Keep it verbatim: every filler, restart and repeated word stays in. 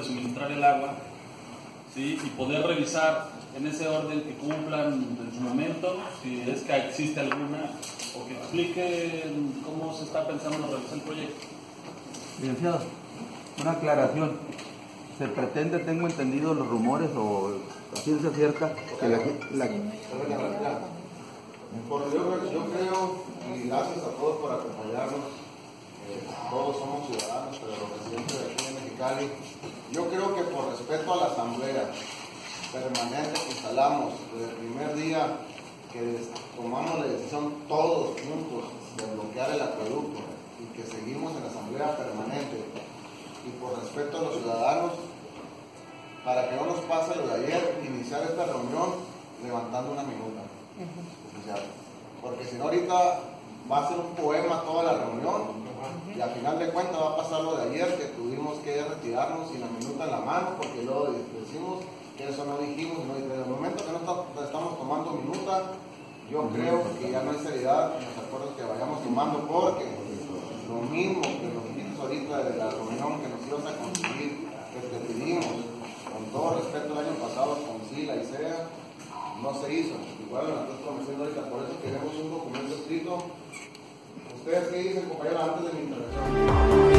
suministrar el agua, ¿sí? Y poder revisar en ese orden que cumplan en su momento, si es que existe alguna, o que expliquen cómo se está pensando realizar el proyecto. Licenciado, una aclaración. Se pretende, tengo entendido los rumores o la ciencia cierta, que la, la... Por yo, yo creo, y gracias a todos por acompañarnos, eh, todos somos ciudadanos, pero los residentes de aquí en Mexicali, yo creo que por respeto a la asamblea permanente que instalamos desde el primer día que tomamos la decisión todos juntos de bloquear el acueducto y que seguimos en la asamblea permanente, y por respeto a los ciudadanos, para que no nos pase lo de ayer, iniciar esta reunión levantando una minuta oficial, porque si no ahorita va a ser un poema toda la reunión y al final de cuentas va a pasar lo de ayer, que tuvimos que retirarnos sin la minuta en la mano porque luego decimos que eso no dijimos, no, desde el momento que no está, estamos tomando minuta, yo creo que ya no hay seriedad en los acuerdos que vayamos tomando, porque lo mismo que nos dijiste ahorita de la reunión que nos ibas a conseguir, que te pedimos, con todo respeto el año pasado con SILA y SEA, no se hizo. Igual lo estoy prometiendo ahorita, por eso queremos un documento escrito. ¿Ustedes qué dicen, compañeros, antes de mi intervención?